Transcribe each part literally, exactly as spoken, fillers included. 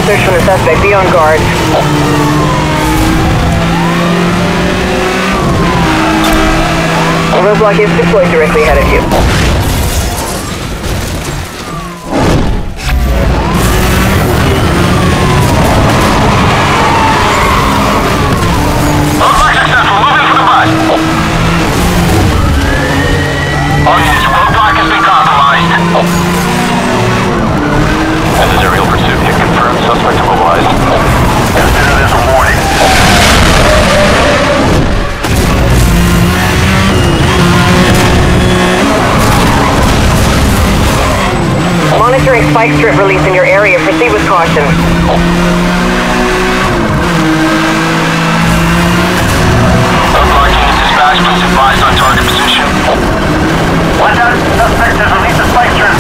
search for the suspect. Be on guard. A roadblock is deployed directly ahead of you. Roadblock successful. Moving for the bus. All units, roadblock has been compromised. This is aerial pursuit. Hit confirmed. Suspect immobilized. Consider this a warning. Monitoring spike strip release in your area. Proceed with caution. Roadblock units dispatched. Please advise on target position. Watch out. Suspect has released a spike strip.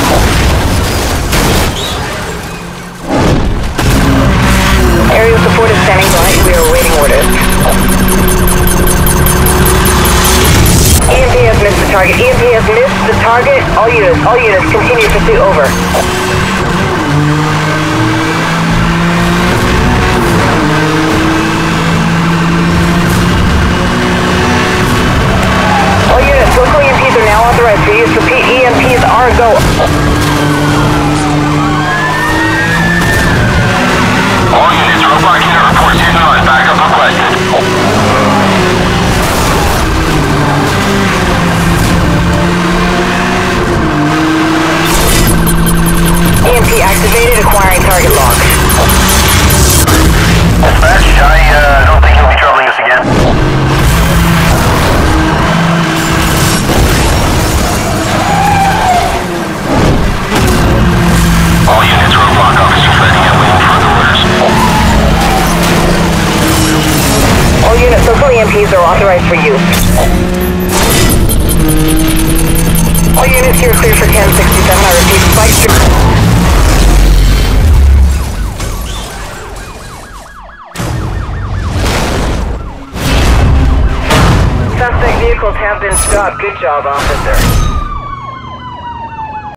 Aerial support is standing by. We are awaiting orders. E M P has missed the target. E M P has missed the target. All units, all units, continue pursuit. Over. All units, local E M Ps are now authorized for use. Repeat, E M Ps are go. All units, roadblock unit reports here noise. Backup requested. E M P activated, acquiring target lock. Dispatch, I uh, don't think he'll be troubling us again. All units, roadblock officers ready and waiting for further orders. All units, local E M Ps are authorized for use. All units here clear for ten sixty-seven. I repeat, spike strip. Suspect vehicles have been stopped. Good job, officer.